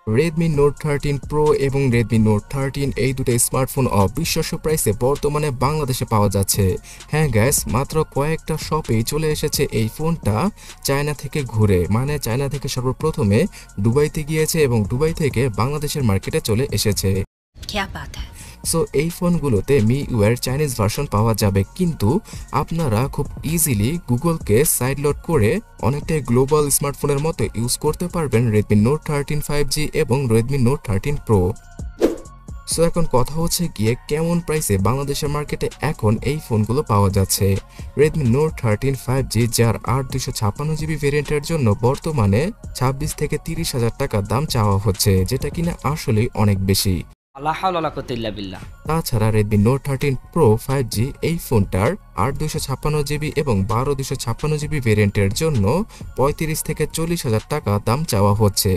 Redmi Note 13 Pro এবং Redmi Note 13 এই দুটো স্মার্টফোন অবিশ্বাস্য প্রাইসে বর্তমানে বাংলাদেশে পাওয়া যাচ্ছে। হ্যাঁ গাইস, মাত্র কয়েকটা শপেই চলে এসেছে এই ফোনটা চায়না থেকে ঘুরে, মানে চায়না থেকে সর্বপ্রথমে দুবাইতে গিয়েছে এবং দুবাই থেকে বাংলাদেশের মার্কেটে চলে এসেছে। সো এই ফোনগুলোতে মিইউআই চাইনিজ ভার্সন পাওয়া যাবে, কিন্তু আপনারা খুব ইজিলি গুগলকে সাইড লোড করে অনেকটাই গ্লোবাল স্মার্টফোনের মতো ইউজ করতে পারবেন Redmi Note 13 5G এবং Redmi Note 13 Pro। সো এখন কথা হচ্ছে গিয়ে কেমন প্রাইসে বাংলাদেশের মার্কেটে এখন এই ফোনগুলো পাওয়া যাচ্ছে। Redmi Note 13 5G যার 8/256GB ভেরিয়েন্টের জন্য বর্তমানে 26 থেকে 30,000 টাকা দাম চাওয়া হচ্ছে, যেটা কিনা আসলেই অনেক বেশি। তাছাড়া Redmi Note 13 Pro 5G এই ফোনটার 8/256GB এবং 12/256GB ভেরিয়েন্টের জন্য 35 থেকে 40,000 টাকা দাম চাওয়া হচ্ছে,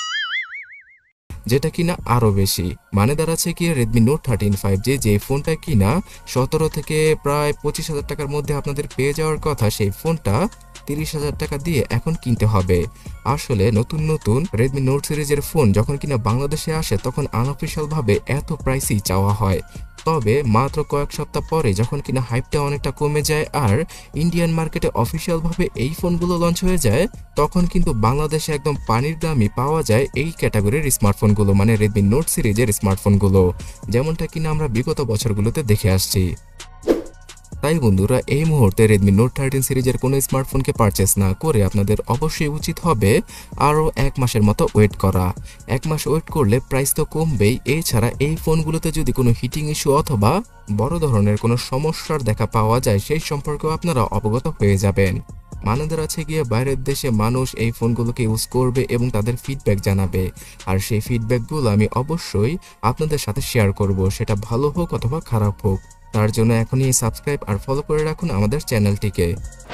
যেটা কিনা আরো বেশি। মানে দাঁড়াচ্ছে কি Redmi Note 13 5G যে ফোনটা কিনা 17 থেকে প্রায় 25,000 টাকার মধ্যে আপনাদের পেয়ে যাওয়ার কথা, সেই ফোনটা 30,000 টাকা দিয়ে এখন কিনতে হবে। আসলে নতুন নতুন Redmi Note সিরিজের ফোন যখন কিনা বাংলাদেশে আসে তখন আনঅফিশিয়াল ভাবে এত প্রাইসই চাওয়া হয়, তবে মাত্র কয়েক সপ্তাহ পরে যখন কিনা হাইপটা অনেকটা কমে যায় আর ইন্ডিয়ান মার্কেটে অফিশিয়াল ভাবে এই ফোনগুলো লঞ্চ হয়ে যায়, তখন কিন্তু বাংলাদেশে একদম পানির দামই পাওয়া যায় এই ক্যাটাগরির স্মার্টফোনগুলো, মানে Redmi Note সিরিজের স্মার্টফোনগুলো, যেমনটা কিনা আমরা বিগত বছরগুলোতে দেখে আসছি। তাই বন্ধুরা, এই মুহূর্তে Redmi Note 13 সিরিজের কোনো স্মার্টফোনকে পারচেস না করে আপনাদের অবশ্যই উচিত হবে আরও 1 মাসের মতো ওয়েট করা। 1 মাস ওয়েট করলে প্রাইস তো কমবেই, এছাড়া এই ফোনগুলোতে যদি কোনো হিটিং ইস্যু অথবা বড় ধরনের কোনো সমস্যার দেখা পাওয়া যায় সেই সম্পর্কেও আপনারা অবগত হয়ে যাবেন। মানেদের আছে গিয়ে বাইরের দেশে মানুষ এই ফোনগুলোকে ইউজ করবে এবং তাদের ফিডব্যাক জানাবে, আর সেই ফিডব্যাকগুলো আমি অবশ্যই আপনাদের সাথে শেয়ার করব, সেটা ভালো হোক অথবা খারাপ হোক। তার জন্য এখনই সাবস্ক্রাইব আর ফলো করে রাখুন আমাদের চ্যানেলটিকে।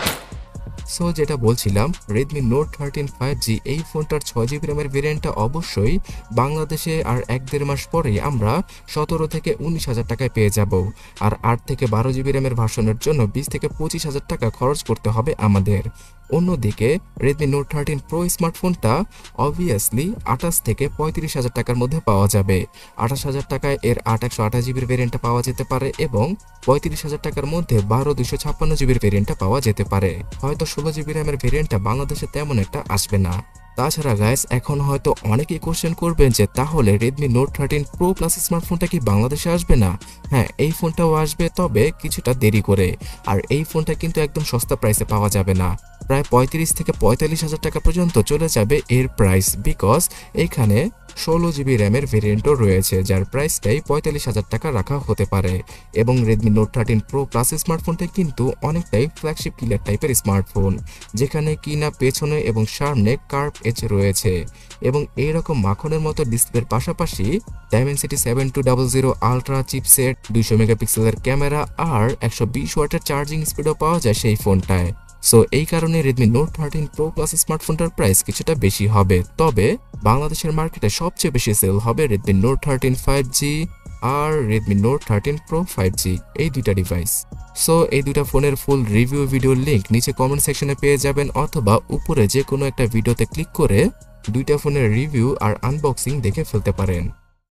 সো যেটা বলছিলাম, Redmi Note 13 5G এই ফোনটার 6GB র্যামের ভেরিয়েন্টটা অবশ্যই বাংলাদেশে আর 1-1.5 মাস পরেই আমরা 17 থেকে 19,000 টাকায় পেয়ে যাব, আর 8 থেকে 12GB র্যামের ভার্সনের জন্য 20 থেকে 25,000 টাকা খরচ করতে হবে আমাদের। অন্যদিকে Redmi Note 13 Pro স্মার্টফোনটা অবভিয়াসলি 28 থেকে 35,000 টাকার মধ্যে পাওয়া যাবে। 28,000 টাকায় এর 8/128GB ভেরিয়েন্টটা পাওয়া যেতে পারে এবং 35,000 টাকার মধ্যে 12/256GB ভেরিয়েন্টটা পাওয়া যেতে পারে। হয়তো 16GB র্যামের ভেরিয়েন্টটা বাংলাদেশে তেমন একটা আসবে না। তাছাড়া গাইস, এখন হয়তো অনেকেই কোশ্চেন করবেন যে তাহলে Redmi Note 13 Pro Plus স্মার্টফোনটা কি বাংলাদেশে আসবে না? হ্যাঁ, এই ফোনটাও আসবে, তবে কিছুটা দেরি করে। আর এই ফোনটা কিন্তু একদম সস্তা প্রাইসে পাওয়া যাবে না, প্রায় 35 থেকে 45,000 টাকা পর্যন্ত চলে যাবে এর প্রাইস, বিকজ এখানে 16GB র্যামের ভেরিয়েন্টও রয়েছে যার প্রাইসটাই 45,000 টাকা রাখা হতে পারে। এবং Redmi Note 13 Pro Plus স্মার্টফোনটা কিন্তু অনেকটাই ফ্ল্যাগশিপ কিলার টাইপের স্মার্টফোন, যেখানে কিনা পেছনে এবং সামনে কার্ভ এজ রয়েছে এবং এইরকম মাখনের মতো ডিসপ্লের পাশাপাশি Dimensity 7200 আলট্রা চিপসেট, 200 মেগাপিক্সেলের ক্যামেরা আর 120 ওয়াটের চার্জিং স্পিডও পাওয়া যায় সেই ফোনটায়। সো এই কারণে Redmi Note 13 Pro Plus স্মার্টফোনটার প্রাইস কিছুটা বেশি হবে, তবে বাংলাদেশের মার্কেটে সবচেয়ে বেশি সেল হবে Redmi Note 13 5G আর Redmi Note 13 Pro 5G এই দুইটা ডিভাইস। সো এই দুইটা ফোনের ফুল রিভিউ ভিডিওর লিঙ্ক নিচে কমেন্ট সেকশনে পেয়ে যাবেন, অথবা উপরে যে কোনো একটা ভিডিওতে ক্লিক করে দুইটা ফোনের রিভিউ আর আনবক্সিং দেখে ফেলতে পারেন।